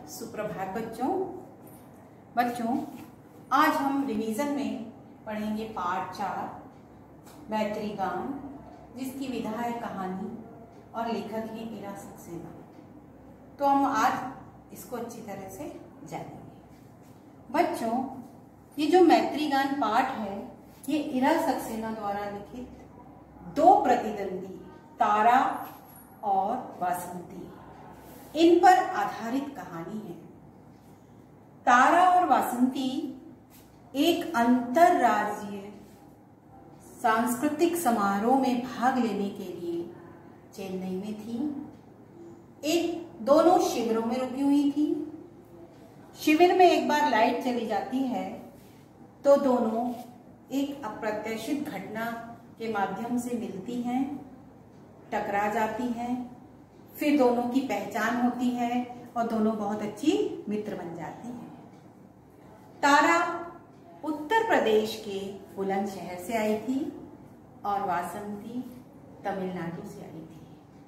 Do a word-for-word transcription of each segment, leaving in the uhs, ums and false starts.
सुप्रभात बच्चों बच्चों आज हम रिवीजन में पढ़ेंगे पाठ चार मैत्री गान, जिसकी विधा है कहानी और लेखक है इरा सक्सेना। तो हम आज इसको अच्छी तरह से जानेंगे। बच्चों, ये जो मैत्री गान पाठ है ये इरा सक्सेना द्वारा लिखित दो प्रतिद्वंदी तारा और वासंती इन पर आधारित कहानी है। तारा और वासंती एक अंतरराज्यीय सांस्कृतिक समारोह में भाग लेने के लिए चेन्नई में थी। एक दोनों शिविरों में रुकी हुई थी। शिविर में एक बार लाइट चली जाती है तो दोनों एक अप्रत्याशित घटना के माध्यम से मिलती हैं, टकरा जाती हैं, फिर दोनों की पहचान होती है और दोनों बहुत अच्छी मित्र बन जाती हैं। तारा उत्तर प्रदेश के बुलंदशहर से आई थी और वासंती तमिलनाडु से आई थी।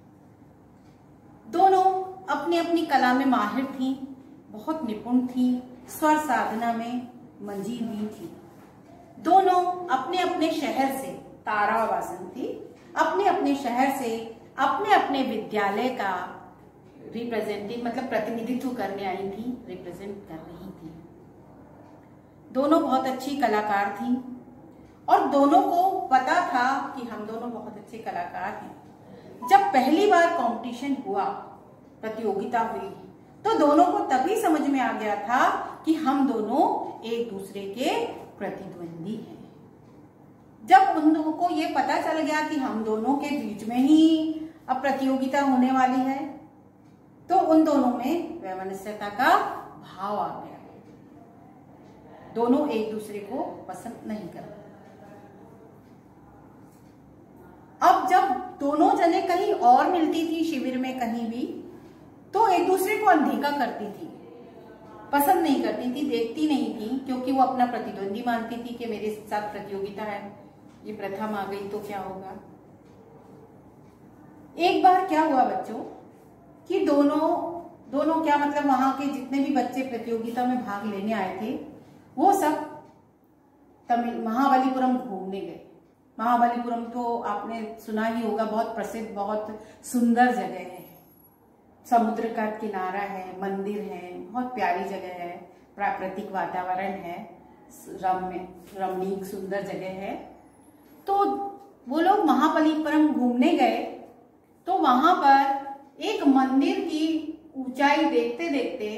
दोनों अपनी अपनी कला में माहिर थी, बहुत निपुण थी, स्वर साधना में मंजी हुई थी। दोनों अपने अपने शहर से, तारा और वासंती अपने अपने शहर से अपने अपने विद्यालय का रिप्रेजेंटेटिव मतलब प्रतिनिधित्व करने आई थी, रिप्रेजेंट कर रही थी। दोनों बहुत अच्छी कलाकार थी और दोनों को पता था कि हम दोनों बहुत अच्छे कलाकार हैं। जब पहली बार कंपटीशन हुआ, प्रतियोगिता हुई, तो दोनों को तभी समझ में आ गया था कि हम दोनों एक दूसरे के प्रतिद्वंदी हैं। जब उन दोनों को ये पता चल गया कि हम दोनों के बीच में ही अब प्रतियोगिता होने वाली है, तो उन दोनों में वैमनस्यता का भाव आ गया। दोनों एक दूसरे को पसंद नहीं करते। अब जब दोनों जने कहीं और मिलती थी, शिविर में कहीं भी, तो एक दूसरे को अनदेखा करती थी, पसंद नहीं करती थी, देखती नहीं थी, क्योंकि वो अपना प्रतिद्वंदी मानती थी कि मेरे साथ प्रतियोगिता है, ये प्रथम आ गई तो क्या होगा। एक बार क्या हुआ बच्चों कि दोनों दोनों क्या मतलब वहां के जितने भी बच्चे प्रतियोगिता में भाग लेने आए थे वो सब तमिल महाबलीपुरम घूमने गए। महाबलीपुरम तो आपने सुना ही होगा, बहुत प्रसिद्ध, बहुत सुंदर जगह है, समुद्र का किनारा है, मंदिर है, बहुत प्यारी जगह है, प्राकृतिक वातावरण है, रम्य रमणीक सुंदर जगह है। तो वो लोग महाबलीपुरम घूमने गए तो वहां पर एक मंदिर की ऊंचाई देखते देखते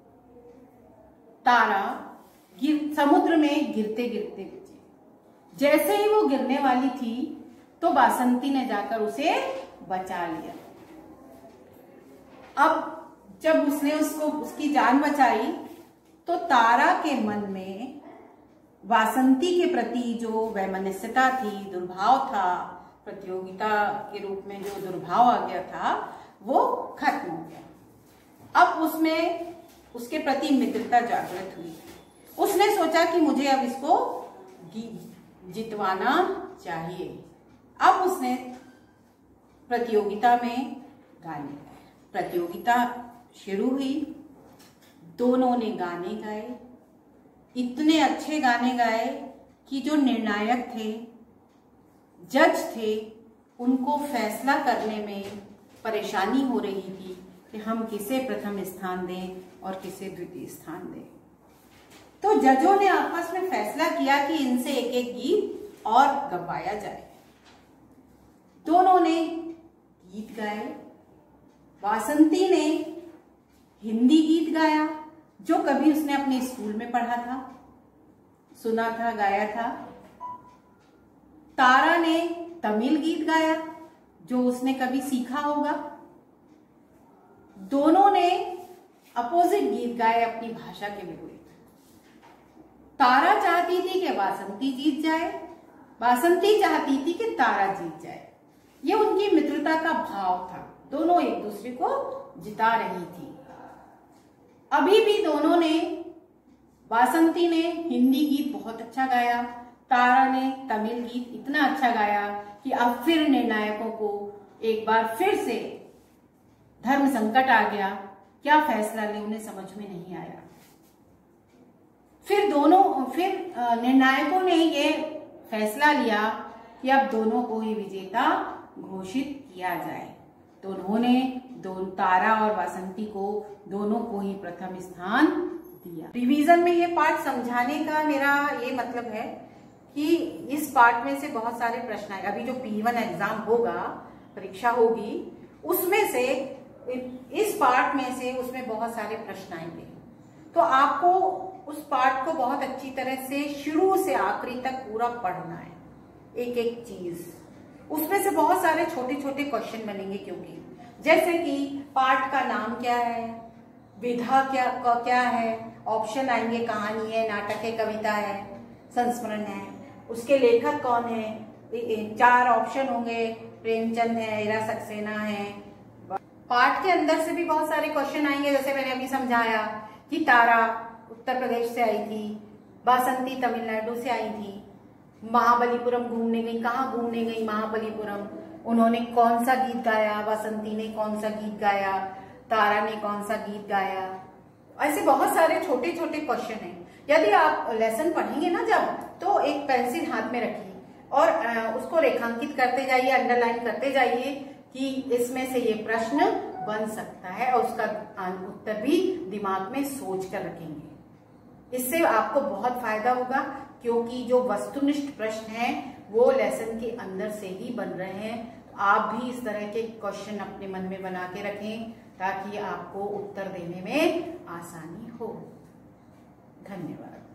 तारा गिर समुद्र में गिरते गिरते बची। जैसे ही वो गिरने वाली थी तो वासंती ने जाकर उसे बचा लिया। अब जब उसने उसको उसकी जान बचाई तो तारा के मन में वासंती के प्रति जो वैमनस्यता थी, दुर्भाव था, प्रतियोगिता के रूप में जो दुर्भाव आ गया था वो खत्म हो गया। अब उसमें उसके प्रति मित्रता जागृत हुई। उसने सोचा कि मुझे अब इसको जितवाना चाहिए। अब उसने प्रतियोगिता में गाने गाए। प्रतियोगिता शुरू हुई, दोनों ने गाने गाए, इतने अच्छे गाने गाए कि जो निर्णायक थे, जज थे, उनको फैसला करने में परेशानी हो रही थी कि हम किसे प्रथम स्थान दें और किसे द्वितीय स्थान दें। तो जजों ने आपस में फैसला किया कि इनसे एक एक गीत और गवाया जाए। दोनों ने गीत गाए। वासंती ने हिंदी गीत गाया जो कभी उसने अपने स्कूल में पढ़ा था, सुना था, गाया था। तारा ने तमिल गीत गाया जो उसने कभी सीखा होगा। दोनों ने अपोजिट गीत गाए अपनी भाषा के विपरीत। तारा चाहती थी कि वासंती जीत जाए, वासंती चाहती थी कि तारा जीत जाए। ये उनकी मित्रता का भाव था, दोनों एक दूसरे को जिता रही थी। अभी भी दोनों ने, वासंती ने हिंदी गीत बहुत अच्छा गाया, तारा ने तमिल गीत इतना अच्छा गाया कि अब फिर निर्णायकों को एक बार फिर से धर्म संकट आ गया क्या फैसला ले, उन्हें समझ में नहीं आया। फिर दोनों फिर निर्णायकों ने ये फैसला लिया कि अब दोनों को ही विजेता घोषित किया जाए। तो उन्होंने दोनों तारा और वासंती को दोनों को ही प्रथम स्थान दिया। रिवीजन में ये पार्ट समझाने का मेरा ये मतलब है कि इस पार्ट में से बहुत सारे प्रश्न आए। अभी जो पी वन एग्जाम होगा, परीक्षा होगी, उसमें से इस पार्ट में से उसमें बहुत सारे प्रश्न आएंगे। तो आपको उस पार्ट को बहुत अच्छी तरह से शुरू से आखिरी तक पूरा पढ़ना है, एक एक चीज। उसमें से बहुत सारे छोटे छोटे क्वेश्चन बनेंगे, क्योंकि जैसे कि पार्ट का नाम क्या है, विधा क्या क्या है, ऑप्शन आएंगे, कहानी है, नाटक है, कविता है, संस्मरण है, उसके लेखक कौन है, चार ऑप्शन होंगे, प्रेमचंद है, हीरा सक्सेना है। पार्ट के अंदर से भी बहुत सारे क्वेश्चन आएंगे, जैसे मैंने अभी समझाया कि तारा उत्तर प्रदेश से आई थी, वासंती तमिलनाडु से आई थी, महाबलीपुरम घूमने गई, कहाँ घूमने गई महाबलीपुरम, उन्होंने कौन सा गीत गाया, वासंती ने कौन सा गीत गाया, तारा ने कौन सा गीत गाया। ऐसे बहुत सारे छोटे छोटे क्वेश्चन हैं। यदि आप लेसन पढ़ेंगे ना जब, तो एक पेंसिल हाथ में रखिए और उसको रेखांकित करते जाइए, अंडरलाइन करते जाइए कि इसमें से ये प्रश्न बन सकता है, और उसका उत्तर भी दिमाग में सोच कर रखेंगे। इससे आपको बहुत फायदा होगा, क्योंकि जो वस्तुनिष्ठ प्रश्न हैं वो लेसन के अंदर से ही बन रहे हैं। तो आप भी इस तरह के क्वेश्चन अपने मन में बना के रखें, ताकि आपको उत्तर देने में आसानी हो। धन्यवाद।